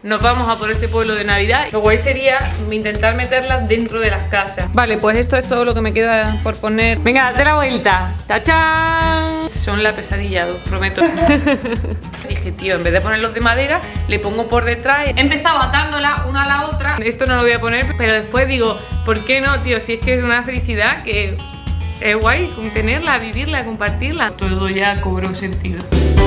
nos vamos a por ese pueblo de Navidad. Lo guay sería intentar meterlas dentro de las casas. Vale, pues esto es todo lo que me queda por poner. Venga, date la vuelta. ¡Tachán! Son la pesadilla, os prometo. Dije, tío, en vez de ponerlos de madera, le pongo por detrás. He empezado atándola una a la otra. Esto no lo voy a poner, pero después digo, ¿por qué no, tío? Si es que es una felicidad que es guay tenerla, vivirla, compartirla. Todo ya cobró sentido.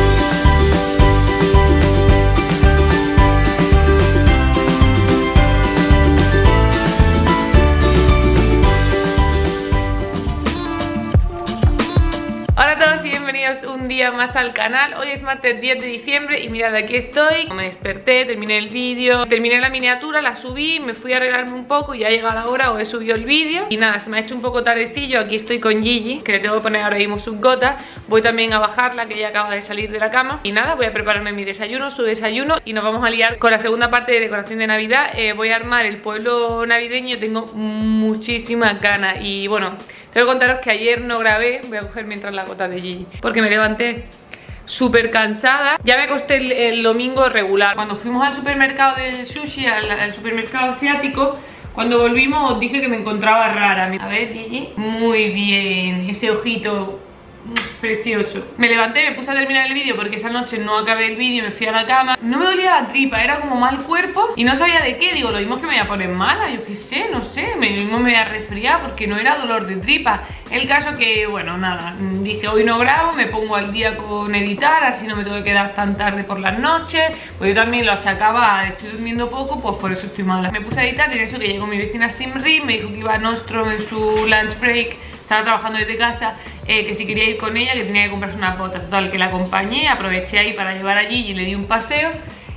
Hola a todos y bienvenidos un día más al canal. Hoy es martes 10 de diciembre y mirad, aquí estoy. Me desperté, terminé el vídeo, terminé la miniatura, la subí, me fui a arreglarme un poco y ya llega la hora, os he subido el vídeo. Y nada, se me ha hecho un poco tardecillo. Aquí estoy con Gigi, que le tengo que poner ahora mismo sus gotas. Voy también a bajarla, que ella acaba de salir de la cama. Y nada, voy a prepararme mi desayuno, su desayuno, y nos vamos a liar con la segunda parte de decoración de Navidad. Voy a armar el pueblo navideño, tengo muchísimas ganas. Y bueno, tengo que contaros que ayer no grabé. Voy a coger mientras la gota de Gigi, porque me levanté súper cansada. Ya me acosté el domingo regular. Cuando fuimos al supermercado del sushi, al supermercado asiático, cuando volvimos os dije que me encontraba rara. A ver, Gigi, muy bien, ese ojito precioso. Me levanté, me puse a terminar el vídeo porque esa noche no acabé el vídeo, me fui a la cama. No me dolía la tripa, era como mal cuerpo y no sabía de qué. Digo, lo mismo que me voy a poner mala, yo qué sé, no sé, lo mismo me voy a resfriar porque no era dolor de tripa. El caso que, bueno, nada, dije hoy no grabo, me pongo al día con editar, así no me tengo que quedar tan tarde por las noches. Pues yo también lo achacaba, estoy durmiendo poco, pues por eso estoy mala. Me puse a editar y en eso que llegó mi vecina Simri, me dijo que iba a Nostrum en su lunch break, estaba trabajando desde casa, que si quería ir con ella, que tenía que comprarse unas botas. Total, que la acompañé, aproveché ahí para llevar allí y le di un paseo.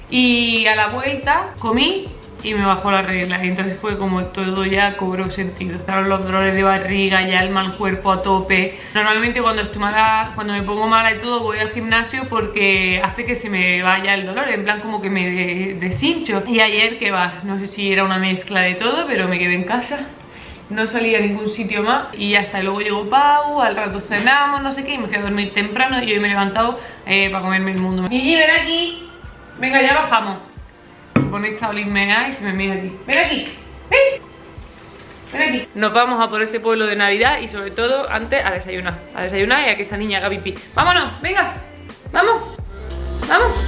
Y a la vuelta comí y me bajó la regla. Y entonces fue como todo ya cobró sentido. Estaban los dolores de barriga, ya el mal cuerpo a tope. Normalmente cuando estoy mala, cuando me pongo mala y todo, voy al gimnasio porque hace que se me vaya el dolor. En plan como que me deshincho. Y ayer, que va, no sé si era una mezcla de todo, pero me quedé en casa. No salí a ningún sitio más y ya está. Y luego llegó Pau, al rato cenamos, no sé qué, y me fui a dormir temprano y hoy me he levantado para comerme el mundo. Gigi, ven aquí. Venga, ya bajamos. Se pone esta olismea y se me mira aquí. Ven aquí, ven. Ven aquí. Nos vamos a por ese pueblo de Navidad y sobre todo antes a desayunar. A desayunar y a que esta niña haga pipí. Vámonos, venga, vamos, vamos.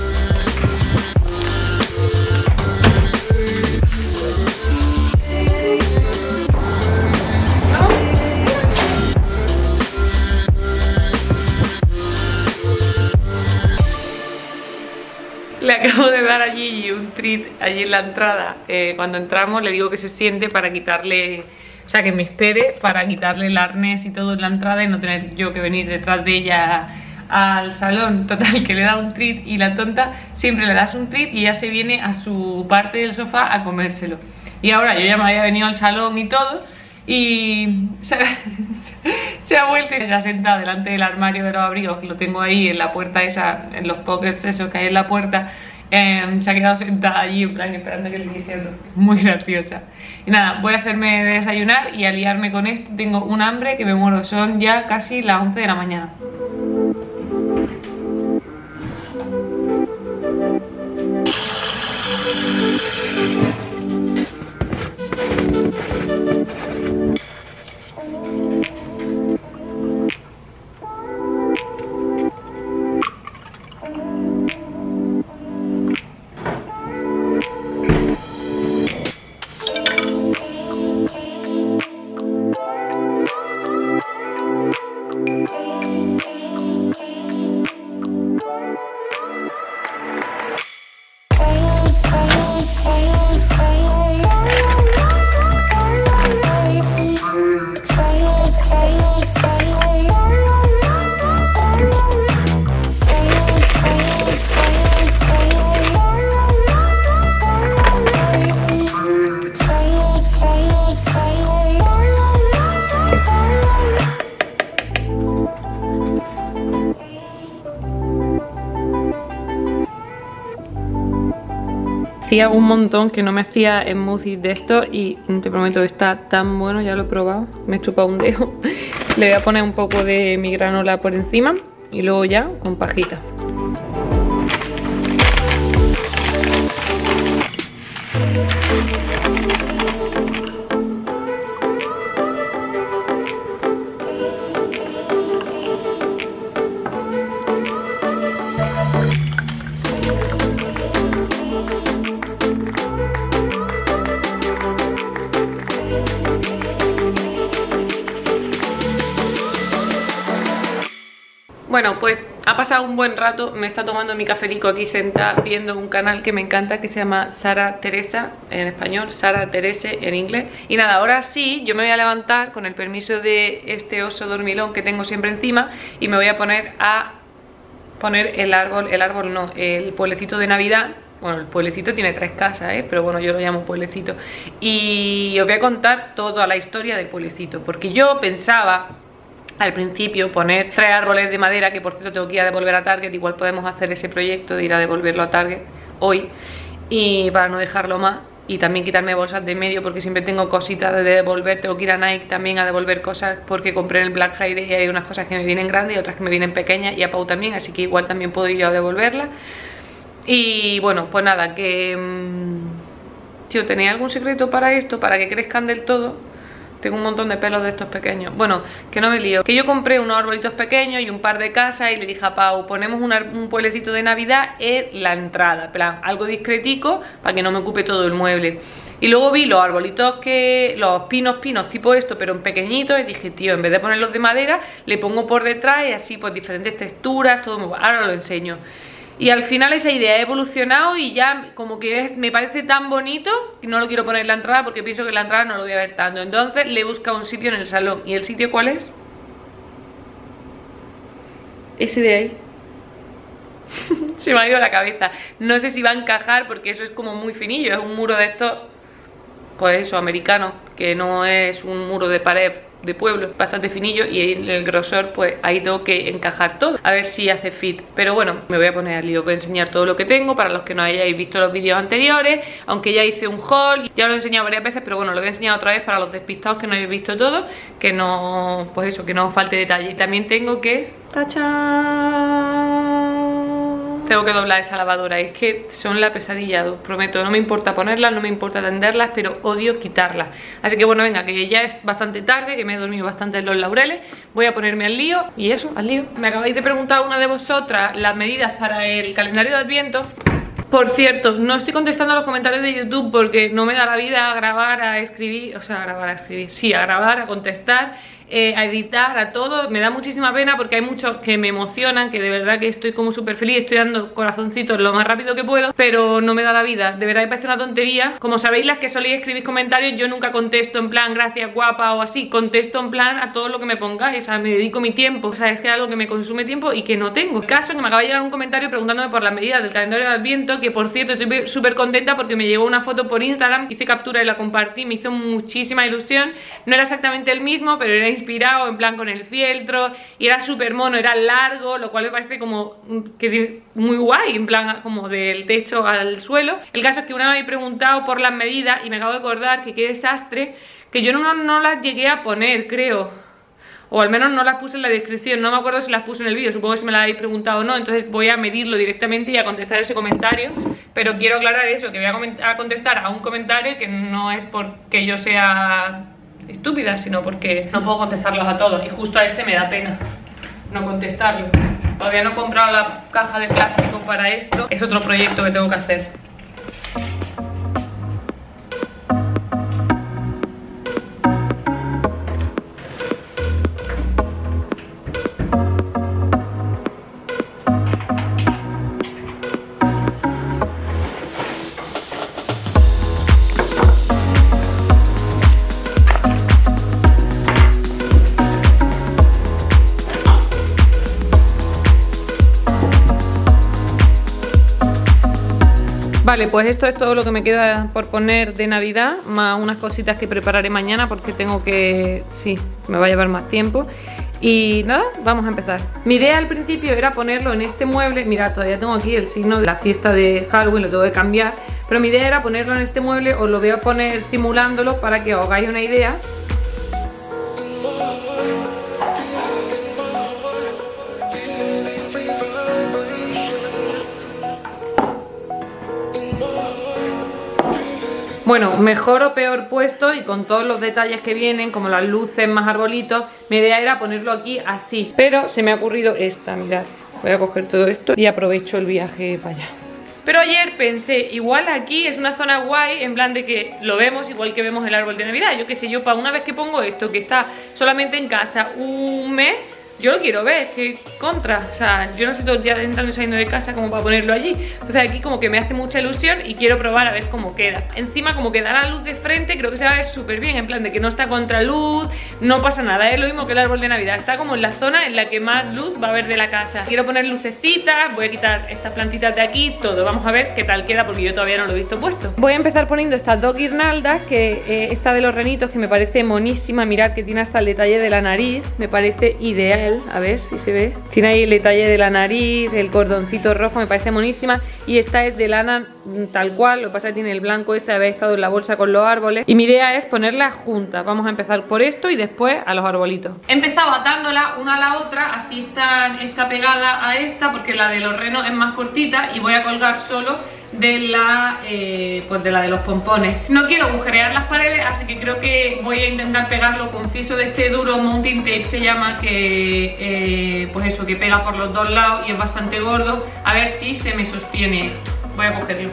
Le acabo de dar a Gigi un treat allí en la entrada. Cuando entramos le digo que se siente para quitarle, o sea, que me espere para quitarle el arnés y todo en la entrada y no tener yo que venir detrás de ella al salón. Total, que le da un treat y la tonta siempre le das un treat y ella se viene a su parte del sofá a comérselo. Y ahora yo ya me había venido al salón y todo y se ha vuelto y se ha sentado delante del armario de los abrigos, que lo tengo ahí en la puerta esa, en los pockets esos que hay en la puerta. Se ha quedado sentada allí en plan esperando que le quisiera. Muy graciosa. Y nada, voy a hacerme desayunar y a liarme con esto. Tengo un hambre que me muero, son ya casi las 11 de la mañana. Hacía un montón que no me hacía smoothies de esto y te prometo que está tan bueno, ya lo he probado, me he chupado un dedo. Le voy a poner un poco de mi granola por encima y luego ya con pajita. Bueno, pues ha pasado un buen rato, me está tomando mi cafelico aquí sentada viendo un canal que me encanta que se llama Sara Teresa en español, Sara Terese en inglés. Y nada, ahora sí, yo me voy a levantar con el permiso de este oso dormilón que tengo siempre encima y me voy a poner el pueblecito de Navidad. Bueno, el pueblecito tiene 3 casas, pero bueno, yo lo llamo pueblecito. Y os voy a contar toda la historia del pueblecito, porque yo pensaba al principio poner 3 árboles de madera, que por cierto tengo que ir a devolver a Target. Igual podemos hacer ese proyecto de ir a devolverlo a Target hoy, y para no dejarlo más, y también quitarme bolsas de medio, porque siempre tengo cositas de devolver. Tengo que ir a Nike también a devolver cosas, porque compré en el Black Friday y hay unas cosas que me vienen grandes y otras que me vienen pequeñas, y a Pau también, así que igual también puedo ir yo a devolverlas. Y bueno, pues nada, que tío, ¿tenía algún secreto para esto? Para que crezcan del todo. Tengo un montón de pelos de estos pequeños. Bueno, que no me lío. Que yo compré unos arbolitos pequeños y un par de casas y le dije a Pau, ponemos un pueblecito de Navidad en la entrada, plan, algo discretico para que no me ocupe todo el mueble. Y luego vi los arbolitos los pinos tipo esto, pero en pequeñitos, y dije, tío, en vez de ponerlos de madera, le pongo por detrás y así pues diferentes texturas, todo muy bueno. Ahora lo enseño. Y al final esa idea ha evolucionado y ya como que me parece tan bonito que no lo quiero poner en la entrada, porque pienso que en la entrada no lo voy a ver tanto. Entonces le he buscado un sitio en el salón. ¿Y el sitio cuál es? Ese de ahí. Se me ha ido la cabeza. No sé si va a encajar porque eso es como muy finillo. Es un muro de estos, pues eso, americano, que no es un muro de pared de pueblo, bastante finillo, y en el grosor pues ahí tengo que encajar todo, a ver si hace fit. Pero bueno, me voy a poner al lío, os voy a enseñar todo lo que tengo para los que no hayáis visto los vídeos anteriores, aunque ya hice un haul, ya lo he enseñado varias veces, pero bueno, lo voy a enseñar otra vez para los despistados que no hayáis visto todo, que no, pues eso, que no os falte detalle. Y también tengo que... ¡Tachán! Tengo que doblar esa lavadora, y es que son la pesadilla, os prometo. No me importa ponerlas, no me importa tenderlas, pero odio quitarlas. Así que bueno, venga, que ya es bastante tarde, que me he dormido bastante en los laureles. Voy a ponerme al lío, y eso, al lío. Me acabáis de preguntar una de vosotras las medidas para el calendario de Adviento. Por cierto, no estoy contestando a los comentarios de YouTube porque no me da la vida a grabar, a escribir, o sea, a grabar, a escribir, sí, a grabar, a contestar, a editar, a todo. Me da muchísima pena porque hay muchos que me emocionan, que de verdad que estoy como súper feliz, estoy dando corazoncitos lo más rápido que puedo, pero no me da la vida, de verdad me parece una tontería. Como sabéis, las que soléis escribir comentarios, yo nunca contesto en plan gracias guapa o así, contesto en plan a todo lo que me pongáis, o sea, me dedico mi tiempo, o sea, es que es algo que me consume tiempo y que no tengo. El caso es que me acaba de llegar un comentario preguntándome por las medidas del calendario de Adviento, que por cierto estoy súper contenta porque me llegó una foto por Instagram, hice captura y la compartí, me hizo muchísima ilusión. No era exactamente el mismo, pero era inspirado en plan con el fieltro y era súper mono, era largo, lo cual me parece como que muy guay, en plan como del techo al suelo. El caso es que una vez me he preguntado por las medidas y me acabo de acordar que qué desastre, que yo no las llegué a poner, creo, o al menos no las puse en la descripción, no me acuerdo si las puse en el vídeo, supongo que si me las habéis preguntado o no. Entonces voy a medirlo directamente y a contestar ese comentario, pero quiero aclarar eso, que voy a contestar a un comentario que no es porque yo sea estúpida, sino porque no puedo contestarlos a todos, y justo a este me da pena no contestarlo. Todavía no he comprado la caja de plástico para esto, es otro proyecto que tengo que hacer. Vale, pues esto es todo lo que me queda por poner de Navidad, más unas cositas que prepararé mañana porque tengo que... sí, me va a llevar más tiempo. Y nada, vamos a empezar. Mi idea al principio era ponerlo en este mueble. Mira, todavía tengo aquí el signo de la fiesta de Halloween, lo tengo que cambiar. Pero mi idea era ponerlo en este mueble, os lo voy a poner simulándolo para que os hagáis una idea. Bueno, mejor o peor puesto y con todos los detalles que vienen, como las luces, más arbolitos. Mi idea era ponerlo aquí así, pero se me ha ocurrido esta, mirad. Voy a coger todo esto y aprovecho el viaje para allá. Pero ayer pensé, igual aquí es una zona guay, en plan de que lo vemos igual que vemos el árbol de Navidad. Yo qué sé, yo para una vez que pongo esto, que está solamente en casa un mes, yo lo quiero ver, que contra, o sea, yo no estoy todo el día entrando y saliendo de casa como para ponerlo allí. Entonces aquí como que me hace mucha ilusión y quiero probar a ver cómo queda. Encima como que da la luz de frente, creo que se va a ver súper bien, en plan de que no está contra luz, no pasa nada, es lo mismo que el árbol de Navidad, está como en la zona en la que más luz va a haber de la casa. Quiero poner lucecitas, voy a quitar estas plantitas de aquí, todo, vamos a ver qué tal queda porque yo todavía no lo he visto puesto. Voy a empezar poniendo estas dos guirnaldas, que esta de los renitos que me parece monísima, mirad que tiene hasta el detalle de la nariz, me parece ideal, a ver si se ve. Tiene ahí el detalle de la nariz, el cordoncito rojo, me parece monísima. Y esta es de lana tal cual, lo que pasa es que tiene el blanco este de haber estado en la bolsa con los árboles. Y mi idea es ponerlas juntas, vamos a empezar por esto y después a los arbolitos. He empezado atándola una a la otra, así está pegada a esta, porque la de los renos es más cortita y voy a colgar solo de la de los pompones. No quiero agujerear las paredes, así que creo que voy a intentar pegarlo con fiso de este duro, mounting tape se llama, que pues eso, que pega por los dos lados y es bastante gordo. A ver si se me sostiene esto. Voy a cogerlo.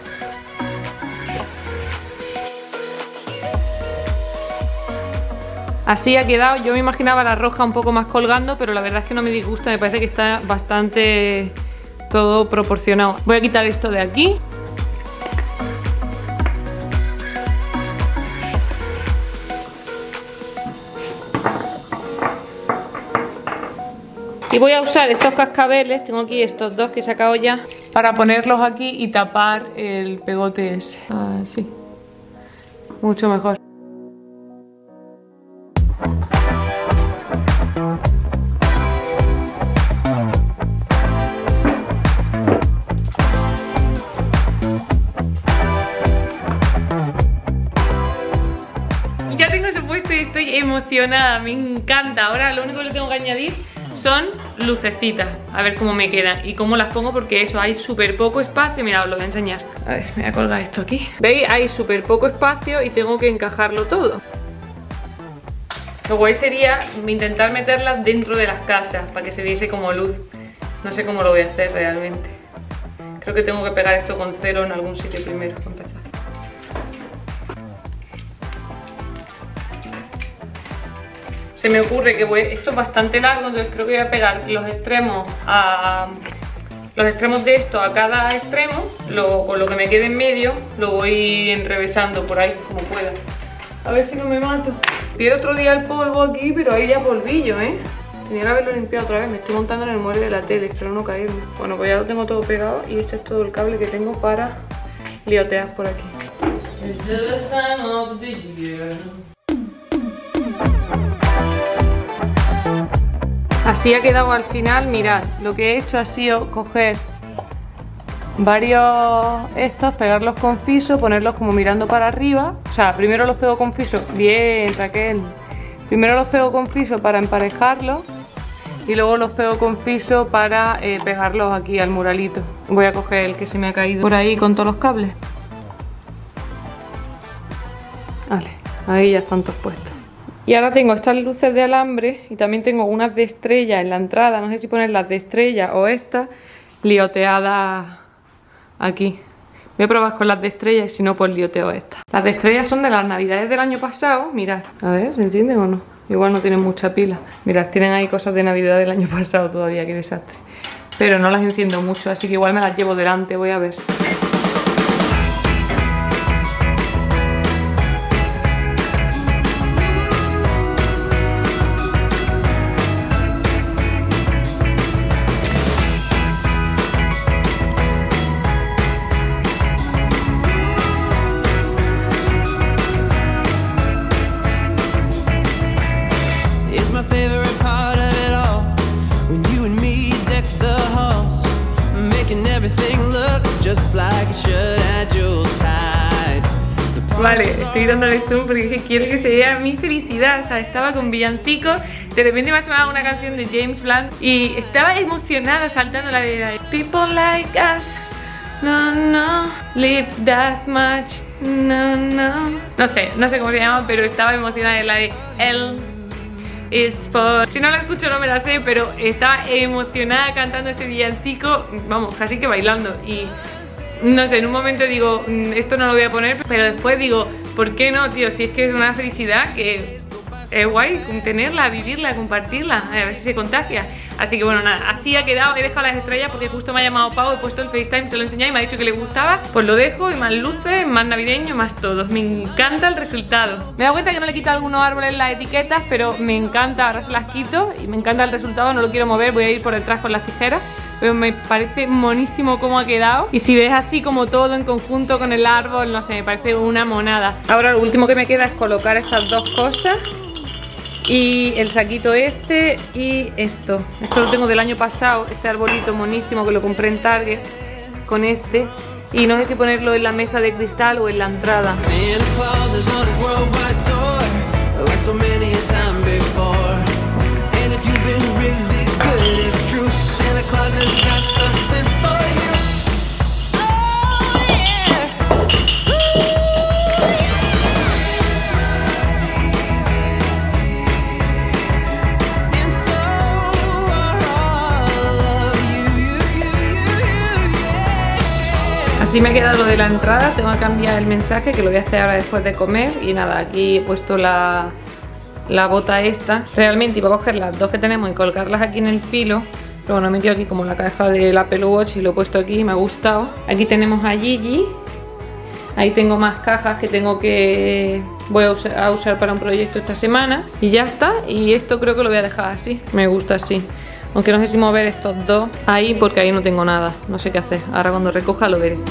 Así ha quedado. Yo me imaginaba la roja un poco más colgando, pero la verdad es que no me disgusta, me parece que está bastante todo proporcionado. Voy a quitar esto de aquí. Y voy a usar estos cascabeles, tengo aquí estos dos que he sacado ya, para ponerlos aquí y tapar el pegote ese. Así. Mucho mejor. Ya tengo eso puesto y estoy emocionada, me encanta. Ahora lo único que le tengo que añadir son lucecitas, a ver cómo me quedan y cómo las pongo, porque eso, hay súper poco espacio. Mira, os lo voy a enseñar. A ver, me voy a colgar esto aquí. ¿Veis? Hay súper poco espacio y tengo que encajarlo todo. Lo guay sería intentar meterlas dentro de las casas para que se viese como luz. No sé cómo lo voy a hacer realmente. Creo que tengo que pegar esto con cero en algún sitio primero para empezar. Se me ocurre que esto es bastante largo, entonces creo que voy a pegar los extremos de esto a cada extremo, con lo que me quede en medio lo voy enrevesando por ahí como pueda. A ver si no me mato. Vi otro día el polvo aquí, pero ahí ya polvillo, ¿eh? Tenía que haberlo limpiado otra vez. Me estoy montando en el mueble de la tele, espero no caerme. Bueno, pues ya lo tengo todo pegado y este es todo el cable que tengo para liotear por aquí. Así ha quedado al final. Mirad, lo que he hecho ha sido coger varios estos, pegarlos con fiso, ponerlos como mirando para arriba. O sea, primero los pego con fiso. Bien, Raquel. Primero los pego con fiso para emparejarlos y luego los pego con fiso para pegarlos aquí al muralito. Voy a coger el que se me ha caído por ahí con todos los cables. Vale, ahí ya están todos puestos. Y ahora tengo estas luces de alambre y también tengo unas de estrella en la entrada. No sé si ponerlas de estrella o estas lioteadas aquí. Voy a probar con las de estrella y si no, pues lioteo estas. Las de estrella son de las navidades del año pasado. Mirad, a ver, ¿se entienden o no? Igual no tienen mucha pila. Mirad, tienen ahí cosas de navidad del año pasado todavía, qué desastre. Pero no las enciendo mucho, así que igual me las llevo delante, voy a ver. Vale, estoy dándole zoom porque quiero que se vea mi felicidad. O sea, estaba con villancicos, de repente me ha sonado una canción de James Blunt y estaba emocionada saltando la de People like us, no, no, live that much, no, no. No sé cómo se llama, pero estaba emocionada en la de L is for... Si no la escucho no me la sé, pero estaba emocionada cantando ese villancico, vamos, casi que bailando. Y no sé, en un momento digo, esto no lo voy a poner, pero después digo, ¿por qué no, tío? Si es que es una felicidad que es guay tenerla, vivirla, compartirla, a ver si se contagia. Así que bueno, nada, así ha quedado. He dejado las estrellas porque justo me ha llamado Pau, he puesto el FaceTime, se lo he enseñado y me ha dicho que le gustaba. Pues lo dejo, y más luces, más navideño, más todo. Me encanta el resultado. Me he dado cuenta que no le quito algunos árboles las etiquetas, pero me encanta, ahora se las quito y me encanta el resultado, no lo quiero mover, voy a ir por detrás con las tijeras. Pero me parece monísimo cómo ha quedado. Y si ves así como todo en conjunto con el árbol, no sé, me parece una monada. Ahora lo último que me queda es colocar estas dos cosas. Y el saquito este y esto. Esto lo tengo del año pasado, este arbolito monísimo que lo compré en Target con este. Y no sé si ponerlo en la mesa de cristal o en la entrada. Así me ha quedado lo de la entrada. Tengo que cambiar el mensaje, que lo voy a hacer ahora después de comer. Y nada, aquí he puesto la bota esta. Realmente iba a coger las dos que tenemos y colgarlas aquí en el filo, pero bueno, he metido aquí como la caja del Apple Watch y lo he puesto aquí y me ha gustado. Aquí tenemos a Gigi. Ahí tengo más cajas que voy a usar para un proyecto esta semana. Y ya está. Y esto creo que lo voy a dejar así. Me gusta así. Aunque no sé si mover estos dos ahí porque ahí no tengo nada. No sé qué hacer. Ahora cuando recoja lo veré.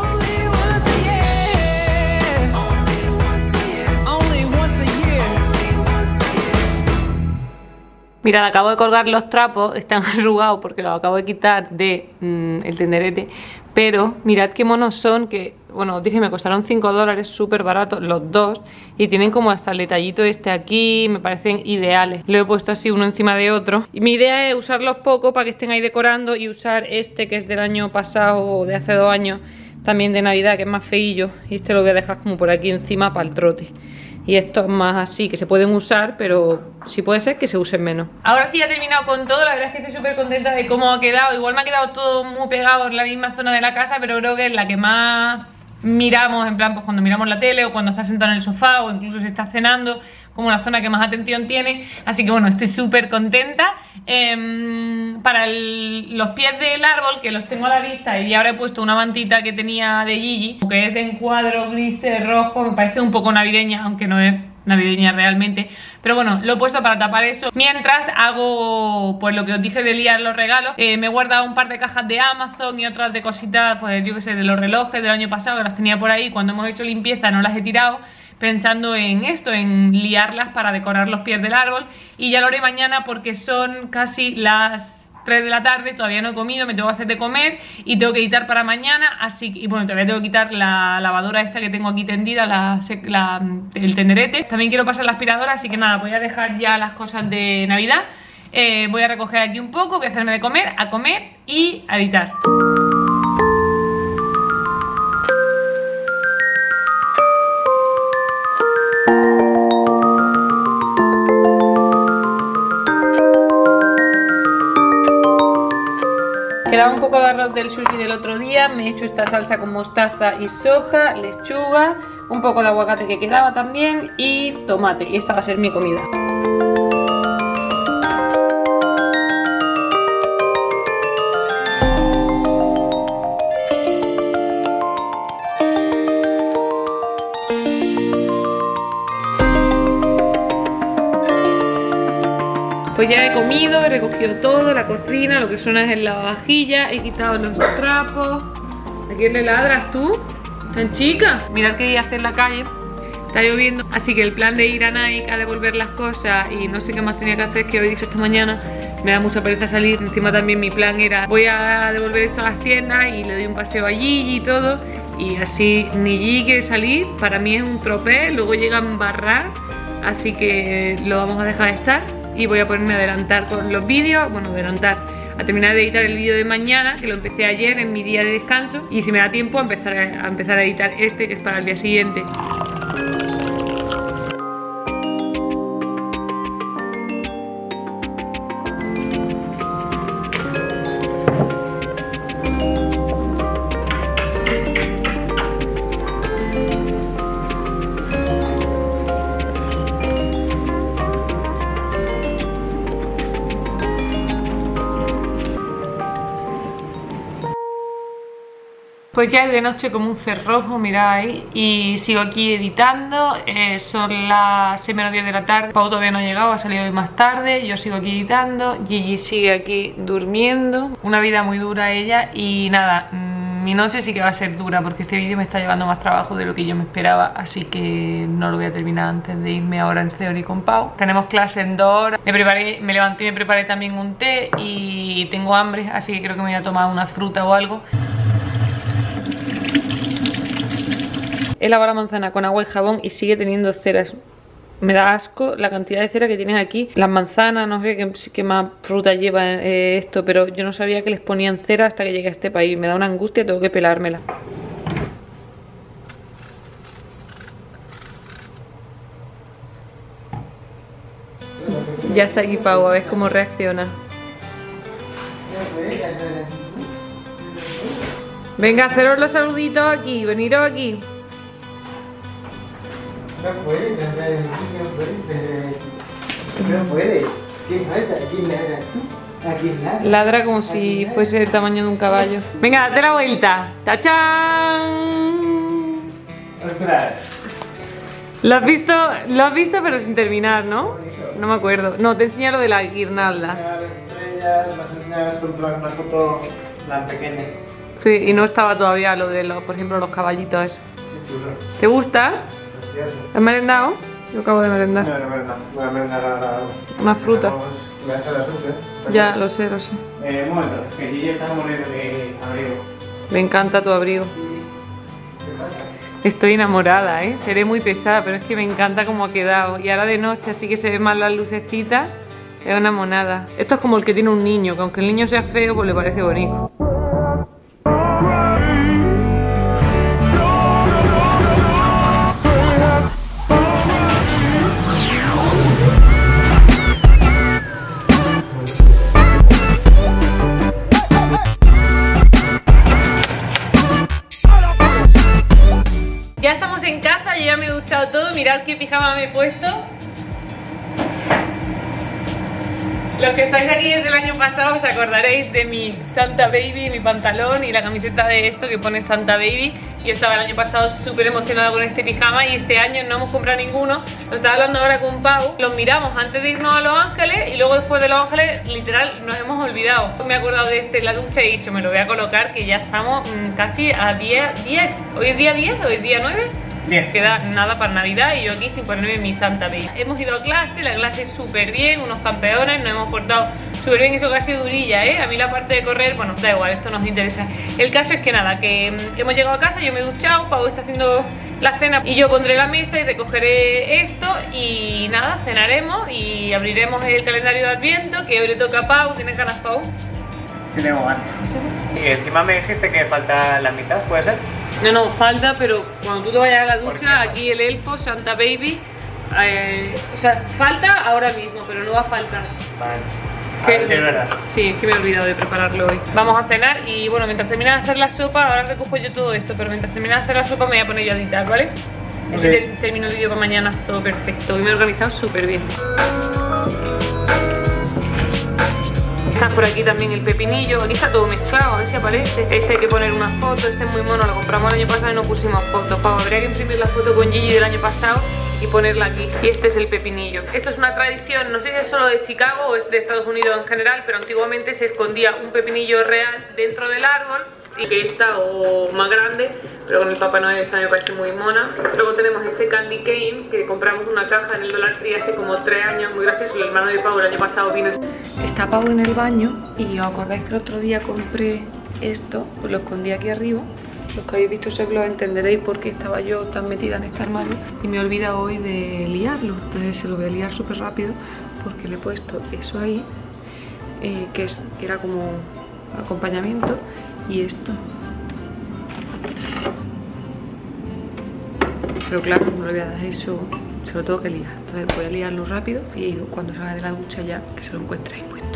Mirad, acabo de colgar los trapos, están arrugados porque los acabo de quitar de el tenderete. Pero mirad qué monos son, que bueno, os dije me costaron 5 dólares, súper baratos los dos. Y tienen como hasta el detallito este aquí, me parecen ideales. Lo he puesto así uno encima de otro. Y mi idea es usarlos poco para que estén ahí decorando y usar este que es del año pasado o de hace 2 años, también de Navidad, que es más feillo. Y este lo voy a dejar como por aquí encima para el trote. Y estos más así, que se pueden usar, pero sí puede ser que se usen menos. Ahora sí, ya he terminado con todo. La verdad es que estoy súper contenta de cómo ha quedado. Igual me ha quedado todo muy pegado en la misma zona de la casa, pero creo que es la que más miramos, en plan, pues cuando miramos la tele o cuando estás sentado en el sofá o incluso si estás cenando, como la zona que más atención tiene. Así que bueno, estoy súper contenta. Para los pies del árbol, que los tengo a la vista, y ahora he puesto una mantita que tenía de Gigi, que es de encuadro gris rojo, me parece un poco navideña, aunque no es navideña realmente, pero bueno, lo he puesto para tapar eso. Mientras hago pues lo que os dije de liar los regalos. Me he guardado un par de cajas de Amazon y otras de cositas, pues yo que sé, de los relojes del año pasado, que las tenía por ahí. Cuando hemos hecho limpieza no las he tirado, pensando en esto, en liarlas para decorar los pies del árbol. Y ya lo haré mañana porque son casi las 3 de la tarde, todavía no he comido, me tengo que hacer de comer y tengo que editar para mañana, así que, y bueno, todavía tengo que quitar la lavadora esta que tengo aquí tendida, el tenderete. También quiero pasar la aspiradora, así que nada, voy a dejar ya las cosas de Navidad. Voy a recoger aquí un poco, voy a hacerme de comer, a comer y a editar. Quedaba un poco de arroz del sushi del otro día, me he hecho esta salsa con mostaza y soja, lechuga, un poco de aguacate que quedaba también y tomate, y esta va a ser mi comida. Pues ya he comido, he recogido todo, la cocina, lo que suena es en la vajilla, he quitado los trapos. ¿A quién le ladras tú? ¿Tan chica? Mirad que iba a hacer la calle, está lloviendo, así que el plan de ir a Nike a devolver las cosas y no sé qué más tenía que hacer, que os he dicho esta mañana, me da mucha pereza salir. Encima también mi plan era, voy a devolver esto a las tiendas y le doy un paseo a Gigi y todo, y así ni Gigi quiere salir, para mí es un tropel, luego llega a embarrar, así que lo vamos a dejar de estar. Y voy a ponerme a adelantar con los vídeos, bueno, a terminar de editar el vídeo de mañana, que lo empecé ayer en mi día de descanso, y si me da tiempo a empezar a editar este, que es para el día siguiente. Pues ya es de noche como un cerrojo, mirad ahí. Y sigo aquí editando. Son las 6:10 de la tarde. Pau todavía no ha llegado, ha salido hoy más tarde. Yo sigo aquí editando. Gigi sigue aquí durmiendo. Una vida muy dura ella. Y nada, mi noche sí que va a ser dura porque este vídeo me está llevando más trabajo de lo que yo me esperaba. Así que no lo voy a terminar antes de irme ahora en Theory con Pau. Tenemos clase en 2 horas. Me levanté y me preparé también un té. Y tengo hambre, así que creo que me voy a tomar una fruta o algo. He lavado la manzana con agua y jabón y sigue teniendo ceras. Me da asco la cantidad de cera que tienen aquí. Las manzanas, no sé qué más fruta lleva esto, pero yo no sabía que les ponían cera hasta que llegué a este país. Me da una angustia, tengo que pelármela. Ya está aquí Pau, a ver cómo reacciona. Venga, haceros los saluditos aquí, veniros aquí. No puede. ¿Qué pasa? Aquí nada. Ladra como si fuese el tamaño de un caballo. Venga, date la vuelta. ¡Tachán! Ostras. Lo has visto pero sin terminar, ¿no? No me acuerdo. No, te enseño lo de la guirnalda. Las estrellas, vas a enseñar una foto la pequeña. Sí, y no estaba todavía lo de por ejemplo, los caballitos esos. ¿Te gusta? ¿Has merendado? Yo acabo de merendar. No, voy a merendar ahora. Una fruta. Las a las 11. Ya, lo sé. Un momento, que Gigi está muriendo de abrigo. Me encanta tu abrigo. Estoy enamorada, ¿eh? Seré muy pesada, pero es que me encanta cómo ha quedado. Y ahora de noche, así que se ven más las lucecitas. Es una monada. Esto es como el que tiene un niño, que aunque el niño sea feo, pues le parece bonito. Ya estamos en casa, yo ya me he duchado todo, mirad qué pijama me he puesto. Los que estáis aquí desde el año pasado os acordaréis de mi Santa Baby, mi pantalón y la camiseta de esto que pone Santa Baby. Yo estaba el año pasado súper emocionada con este pijama y este año no hemos comprado ninguno. Lo estaba hablando ahora con Pau. Los miramos antes de irnos a Los Ángeles y luego después de Los Ángeles literal nos hemos olvidado. Me he acordado de este en la ducha y he dicho me lo voy a colocar, que ya estamos casi a 10. ¿Hoy es día 10? ¿Hoy es día 9? Bien. Queda nada para Navidad y yo aquí sin ponerme mi Santa Baby. Hemos ido a clase, la clase súper bien, unos campeones, nos hemos portado súper bien, eso casi durilla, ¿eh? A mí la parte de correr, bueno, da igual, esto nos interesa. El caso es que nada, que hemos llegado a casa, yo me he duchado, Pau está haciendo la cena y yo pondré la mesa y recogeré esto y nada, cenaremos y abriremos el calendario de Adviento, que hoy le toca a Pau. ¿Tienes ganas, Pau? Sí, tengo ganas. Y encima me dijiste que falta la mitad, ¿puede ser? No, falta, pero cuando tú te vayas a la ducha, aquí el elfo, Santa Baby, o sea, falta ahora mismo, pero no va a faltar. Vale. A ver si es verdad. Sí, es que me he olvidado de prepararlo hoy. Vamos a cenar y bueno, mientras termina de hacer la sopa, ahora recojo yo todo esto, pero mientras termina de hacer la sopa me voy a poner yo a editar, ¿vale? Así que termino el vídeo para mañana, todo perfecto. Hoy me he organizado súper bien. Está por aquí también el pepinillo, aquí está todo mezclado, a ver si aparece. Este hay que poner una foto, este es muy mono, lo compramos el año pasado y no pusimos fotos. Pau, habría que imprimir la foto con Gigi del año pasado y ponerla aquí. Y este es el pepinillo. Esto es una tradición, no sé si es solo de Chicago o es de Estados Unidos en general, pero antiguamente se escondía un pepinillo real dentro del árbol y que está o más grande, pero con el Papá Noel esta me parece muy mona. Luego tenemos este candy cane que compramos una caja en el Dollar Tree hace como 3 años, muy gracioso. El hermano de Pau el año pasado vino. Está Pau en el baño y os acordáis que el otro día compré esto, pues lo escondí aquí arriba. Los que habéis visto ese vlog entenderéis por qué estaba yo tan metida en este armario y me he olvidado hoy de liarlo, entonces se lo voy a liar súper rápido porque le he puesto eso ahí, que era como acompañamiento, y esto. Pero claro, no le voy a dar eso, se lo tengo que liar, entonces voy a liarlo rápido y cuando salga de la ducha ya que se lo encuentre ahí puesto.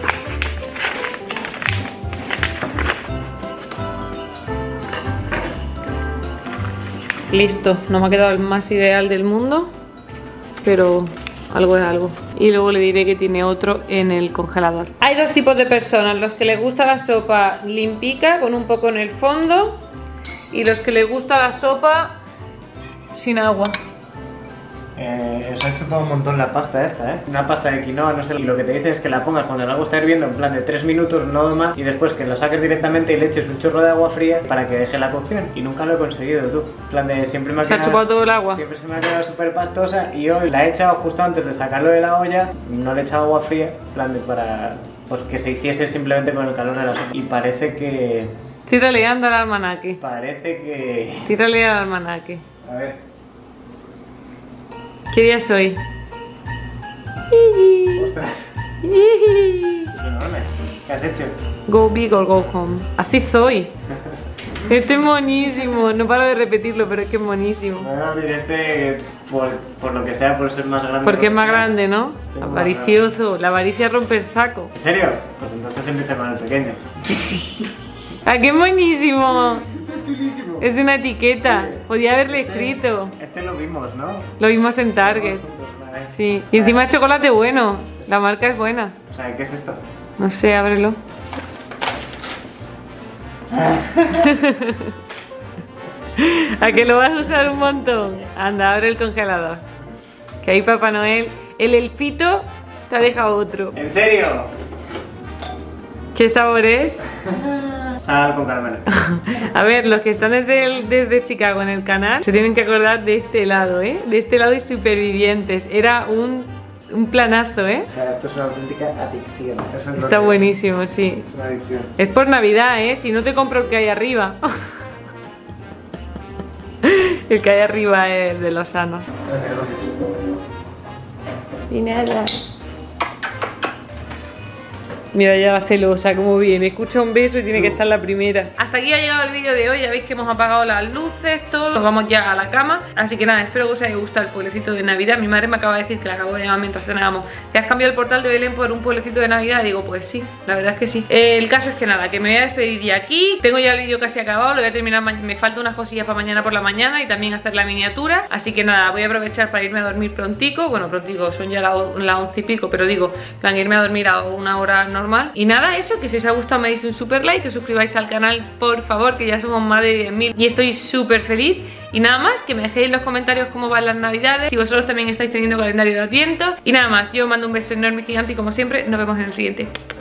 Listo, no me ha quedado el más ideal del mundo, pero algo es algo. Y luego le diré que tiene otro en el congelador. Hay dos tipos de personas, los que les gusta la sopa limpica con un poco en el fondo y los que les gusta la sopa sin agua. Se ha chupado un montón la pasta esta, ¿eh? Una pasta de quinoa, no sé, y lo que te dicen es que la pongas cuando el agua está hirviendo en plan de 3 minutos, no más, y después que la saques directamente y le eches un chorro de agua fría para que deje la cocción. Y nunca lo he conseguido, tú. En plan de siempre me ha quedado... ¿Se ha chupado todo el agua? Siempre se me ha quedado súper pastosa y hoy la he echado justo antes de sacarlo de la olla, no le he echado agua fría, en plan de para... pues que se hiciese simplemente con el calor de la sopa. Y parece que... Tírale, anda al almanaque. Parece que... Tírale al almanaque. A ver... ¿Qué día es hoy? ¡Ostras! Es enorme. ¿Qué has hecho? Go big or go home. Así soy. Este es monísimo. No paro de repetirlo, pero es que es monísimo. Bueno, mira, este por lo que sea, por ser más grande. Porque es más grande, ¿no? Avaricioso. La avaricia rompe el saco. ¿En serio? Pues entonces empieza con el pequeño. ¡Ah, qué monísimo! Es chulísimo. Es una etiqueta. Podía haberle escrito. Este lo vimos, ¿no? Lo vimos en Target. Sí. Y encima es chocolate bueno. La marca es buena. O sea, ¿qué es esto? No sé, ábrelo. ¿A que lo vas a usar un montón? Anda, abre el congelador. Que ahí Papá Noel, el elfito, te ha dejado otro. ¿En serio? ¿Qué sabor es? Sal con caramelo. A ver, los que están desde Chicago en el canal se tienen que acordar de este helado, ¿eh? De este helado de Supervivientes. Era un planazo, ¿eh? O sea, esto es una auténtica adicción. Eso es Está buenísimo, sí. Es una adicción. Es por Navidad, ¿eh? Si no te compro el que hay arriba. El que hay arriba es de Lozano. Y nada. Mira, ya va celosa, como viene. Escucha un beso y tiene que estar la primera. Hasta aquí ha llegado el vídeo de hoy. Ya veis que hemos apagado las luces, todo. Nos vamos ya a la cama. Así que nada, espero que os haya gustado el pueblecito de Navidad. Mi madre me acaba de decir, que la acabo de llamar mientras cenábamos, ¿te has cambiado el portal de Belén por un pueblecito de Navidad? Y digo, pues sí, la verdad es que sí. El caso es que nada, que me voy a despedir de aquí. Tengo ya el vídeo casi acabado. Lo voy a terminar, me faltan unas cosillas para mañana por la mañana y también hacer la miniatura. Así que nada, voy a aprovechar para irme a dormir prontico. Bueno, prontico, son ya las 11 y pico, pero digo, plan, irme a dormir a una hora normal. Y nada, eso, que si os ha gustado me deis un super like, que os suscribáis al canal, por favor, que ya somos más de 10.000 y estoy súper feliz. Y nada más, que me dejéis en los comentarios cómo van las navidades, si vosotros también estáis teniendo calendario de Adviento. Y nada más, yo os mando un beso enorme, gigante, y como siempre, nos vemos en el siguiente.